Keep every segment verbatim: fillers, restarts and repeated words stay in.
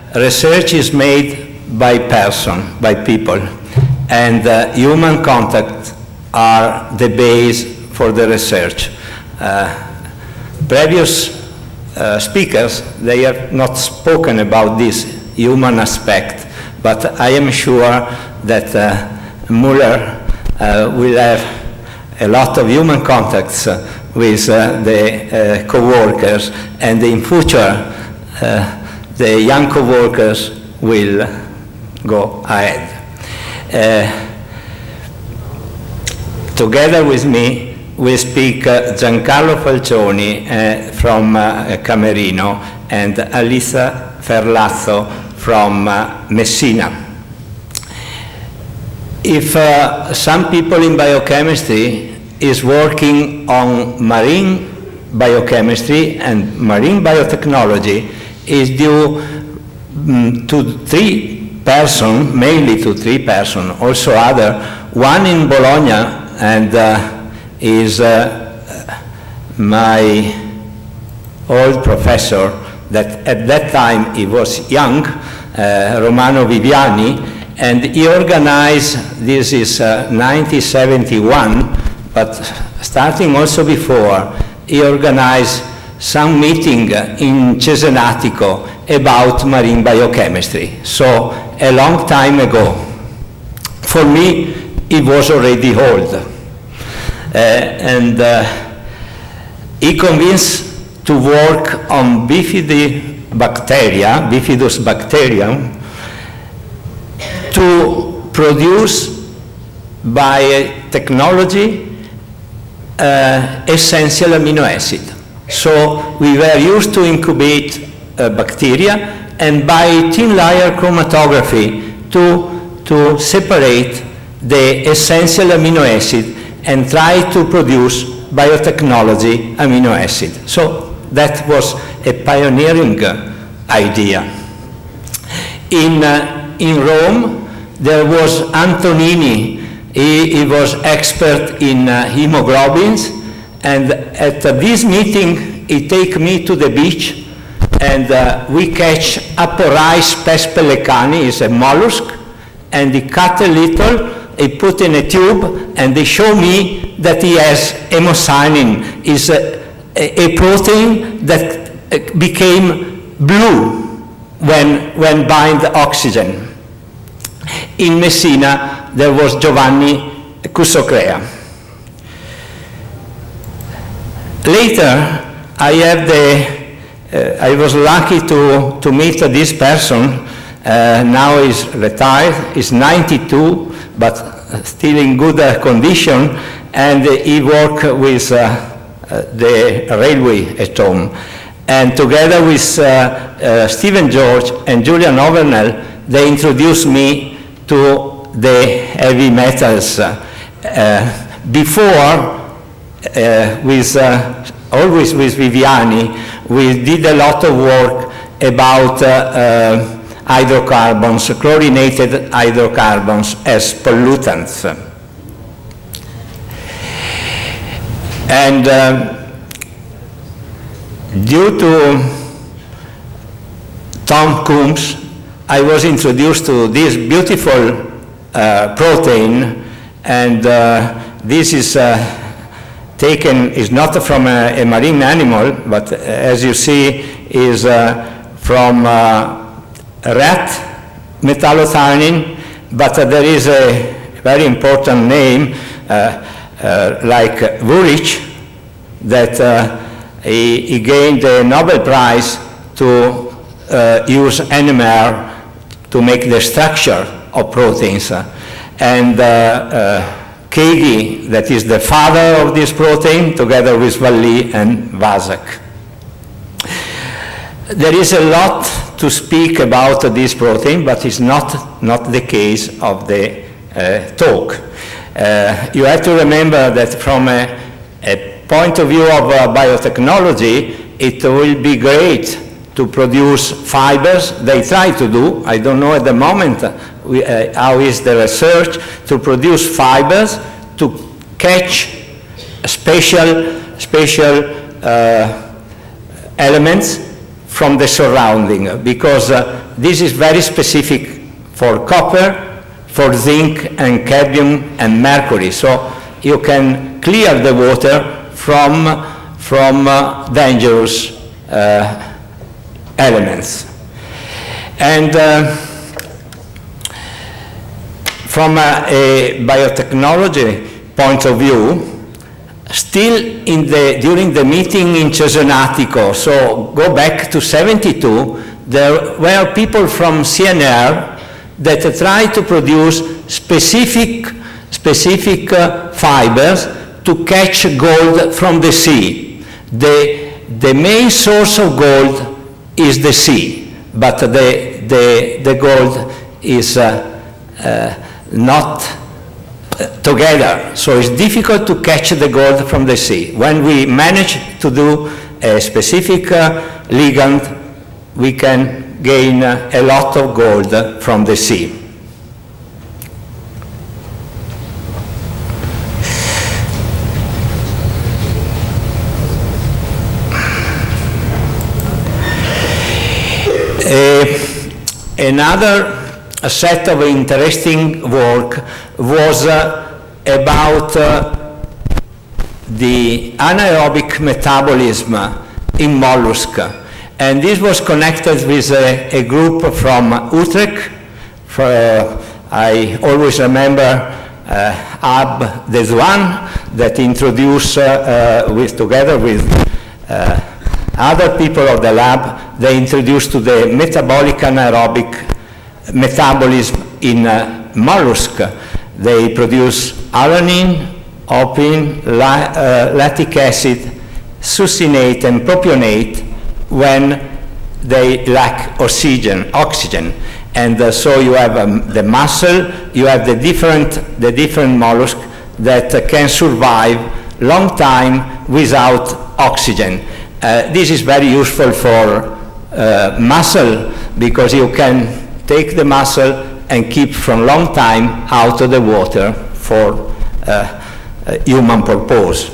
research is made by person, by people, and uh, human contact are the base for the research. Uh, previous uh, speakers, they have not spoken about this human aspect, but I am sure that uh, Muller uh, will have a lot of human contacts uh, with uh, the uh, co-workers, and in future uh, the young co-workers will go ahead. Uh, together with me will speak uh, Giancarlo Falcioni uh, from uh, Camerino and Alisa Ferlazzo from uh, Messina. If uh, some people in biochemistry is working on marine biochemistry and marine biotechnology, is due um, to three persons, mainly to three persons, also other, one in Bologna, and uh, is uh, my old professor, that at that time he was young, uh, Romano Viviani, and he organized, this is uh, nineteen seventy-one, but starting also before, he organized some meeting in Cesenatico about marine biochemistry. So a long time ago. For me, it was already old. Uh, and uh, he convinced to work on bifidobacteria, bifidus bacterium, to produce by technology uh, essential amino acid. So we were used to incubate uh, bacteria, and by thin layer chromatography to, to separate the essential amino acid and try to produce biotechnology amino acid. So that was a pioneering uh, idea. In, uh, in Rome, there was Antonini. He, he was expert in uh, hemoglobins, and at uh, this meeting he take me to the beach, and uh, we catch Aporais pespelecani, is a mollusk, and he cut a little, he put in a tube, and they show me that he has hemocyanin, is a, a, a protein that uh, became blue when, when bind oxygen. In Messina, there was Giovanni Cussocrea. Later, I have the, uh, I was lucky to, to meet uh, this person. Uh, now he's retired, he's ninety-two, but still in good uh, condition, and uh, he worked with uh, uh, the railway at home. And together with uh, uh, Stephen George and Julian Overnell, they introduced me to the heavy metals. Uh, uh, before, uh, with, uh, always with Viviani, we did a lot of work about uh, uh, hydrocarbons, chlorinated hydrocarbons as pollutants. And uh, due to Tom Coombs, I was introduced to this beautiful uh, protein, and uh, this is uh, taken, is not from a, a marine animal, but uh, as you see, is uh, from uh, rat metallothionein, but uh, there is a very important name, uh, uh, like Wurich, that uh, he, he gained a Nobel Prize to uh, use N M R to make the structure of proteins. And uh, uh, Kagi, that is the father of this protein, together with Valli and Vasak. There is a lot to speak about this protein, but it's not, not the case of the uh, talk. Uh, you have to remember that from a, a point of view of uh, biotechnology, it will be great to produce fibers. They try to do, I don't know at the moment uh, we, uh, how is the research, to produce fibers to catch special, special uh, elements from the surrounding, because uh, this is very specific for copper, for zinc and cadmium and mercury. So you can clear the water from, from uh, dangerous uh, elements. And uh, from a, a biotechnology point of view, still in the, during the meeting in Cesenatico, so go back to seventy-two, there were people from C N R that tried to produce specific, specific uh, fibers to catch gold from the sea. The, the main source of gold is the sea, but the, the, the gold is uh, uh, not together, so it's difficult to catch the gold from the sea. When we manage to do a specific uh, ligand, we can gain uh, a lot of gold from the sea. Uh, another a set of interesting work was uh, about uh, the anaerobic metabolism in mollusk. And this was connected with a, a group from Utrecht. For, uh, I always remember uh, Ab Deswan that introduced, uh, uh, with, together with uh, other people of the lab, they introduced to the metabolic anaerobic metabolism in uh, mollusk. They produce alanine, opine, la uh, lactic acid, succinate and propionate when they lack oxygen. oxygen. And uh, so you have um, the muscle, you have the different, the different mollusk that uh, can survive long time without oxygen. Uh, this is very useful for uh, muscle because you can take the muscle and keep from long time out of the water for uh, uh, human purpose.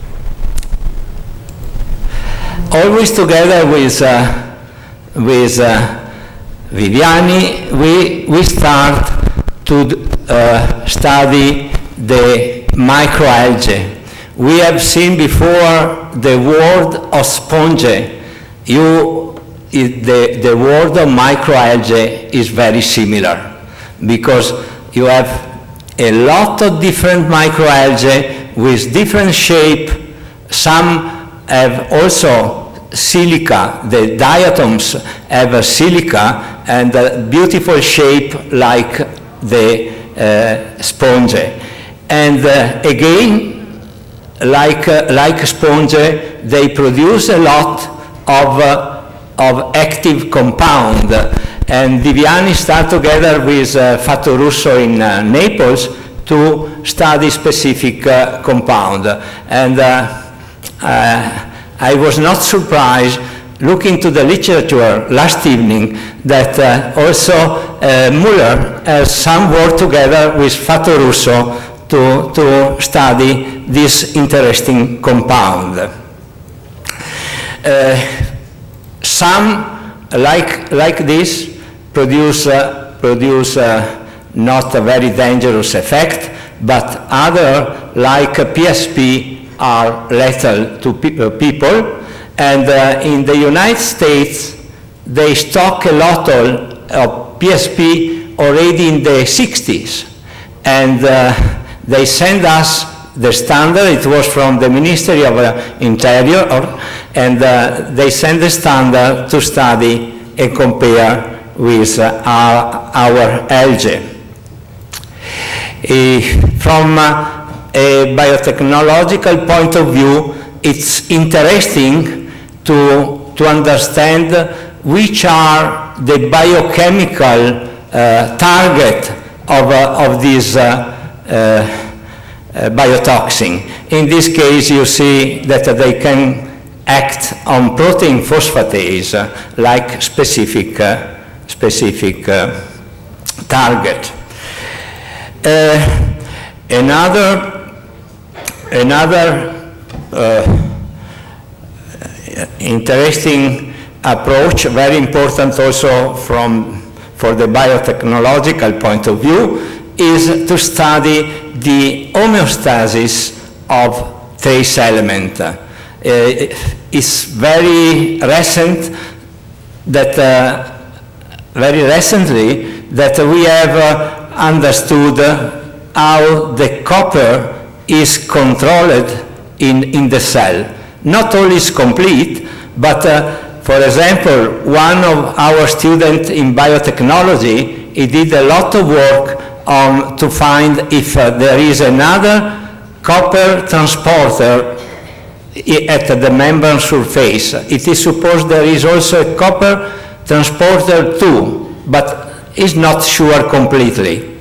Always together with, uh, with uh, Viviani, we, we start to uh, study the microalgae. We have seen before the word of sponge. You It, the, the word of microalgae is very similar because you have a lot of different microalgae with different shape. Some have also silica. The diatoms have a silica and a beautiful shape like the uh, sponge. And uh, again, like, uh, like sponge, they produce a lot of uh, of active compound. And Viviani started together with uh, Fattoruso in uh, Naples to study specific uh, compound. And uh, uh, I was not surprised looking to the literature last evening that uh, also uh, Muller has some work together with Fattoruso to, to study this interesting compound. Uh, Some, like, like this, produce, uh, produce uh, not a very dangerous effect, but other, like uh, P S P, are lethal to pe uh, people. And uh, in the United States, they stock a lot of, of P S P already in the sixties. And uh, they send us the standard. It was from the Ministry of uh, Interior, or, and uh, they send the standard to study and compare with uh, our, our algae. Uh, from uh, a biotechnological point of view, it's interesting to, to understand which are the biochemical uh, target of, uh, of this uh, uh, Uh, biotoxin. In this case, you see that uh, they can act on protein phosphatase uh, like specific, uh, specific uh, target. Uh, another another uh, interesting approach, very important also from, for the biotechnological point of view, is to study the homeostasis of trace element. Uh, it's very recent that, uh, very recently, that we have uh, understood how the copper is controlled in, in the cell. Not all is complete, but uh, for example, one of our students in biotechnology, he did a lot of work on to find if uh, there is another copper transporter at the membrane surface. It is supposed there is also a copper transporter too, but is not sure completely.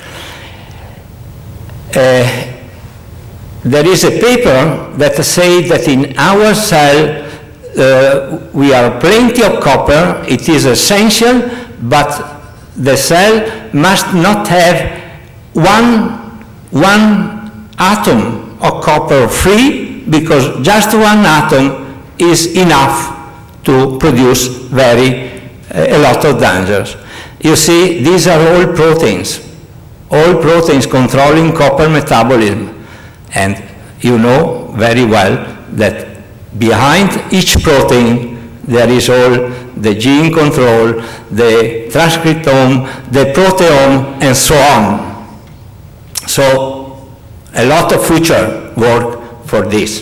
Uh, there is a paper that says that in our cell uh, we have plenty of copper, it is essential, but the cell must not have one, one atom of copper free, because just one atom is enough to produce very, uh, a lot of dangers. You see, these are all proteins, all proteins controlling copper metabolism. And you know very well that behind each protein there is all the gene control, the transcriptome, the proteome, and so on. So a lot of future work for this.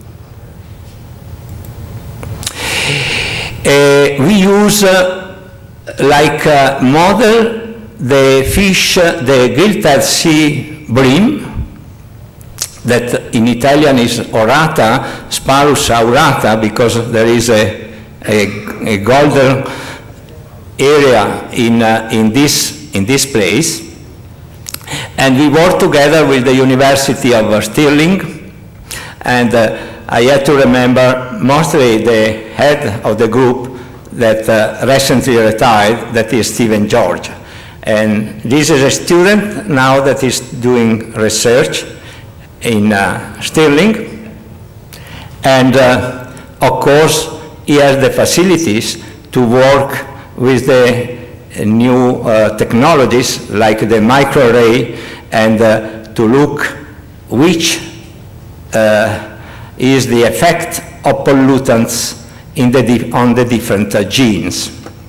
Uh, we use uh, like uh, model the fish, uh, the gilt-edged sea bream, that in Italian is orata, Sparus aurata, because there is a, a, a golden area in, uh, in, this, in this place. And we work together with the University of Stirling, and uh, I had to remember mostly the head of the group that uh, recently retired, that is Stephen George. And this is a student now that is doing research in uh, Stirling, and uh, of course he has the facilities to work with the uh, new uh, technologies like the microarray, and uh, to look which uh, is the effect of pollutants in the on the different uh, genes.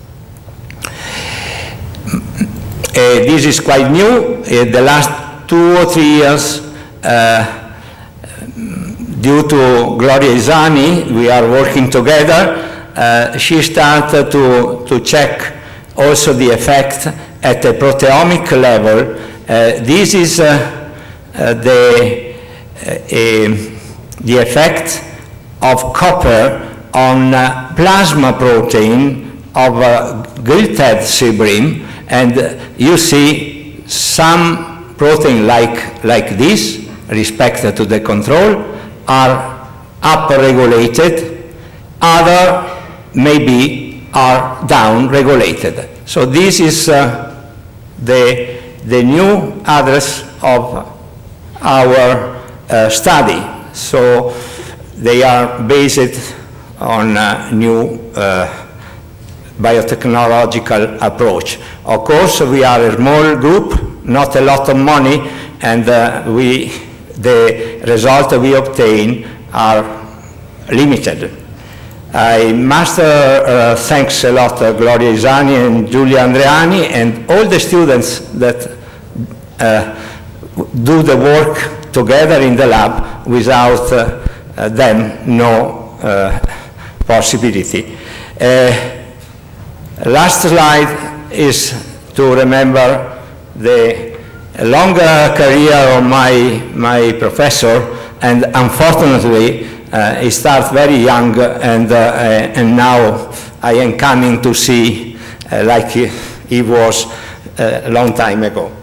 Uh, this is quite new. Uh, the last two or three years, Uh, due to Gloria Isani, we are working together. Uh, she started to, to check also the effect at the proteomic level. Uh, this is uh, uh, the, uh, the effect of copper on uh, plasma protein of uh, gilt-edged sea bream, and uh, you see some protein like, like this, respect to the control, are up-regulated, other maybe are down-regulated. So this is uh, the, the new address of our uh, study. So they are based on a new uh, biotechnological approach. Of course, we are a small group, not a lot of money, and uh, we the results we obtain are limited. I must uh, uh, thanks a lot uh, Gloria Isani and Giulia Andreani and all the students that uh, do the work together in the lab. Without uh, uh, them, no uh, possibility. Uh, last slide is to remember the a longer career of my, my professor, and unfortunately uh, he started very young, and, uh, uh, and now I am coming to see uh, like he, he was uh, a long time ago.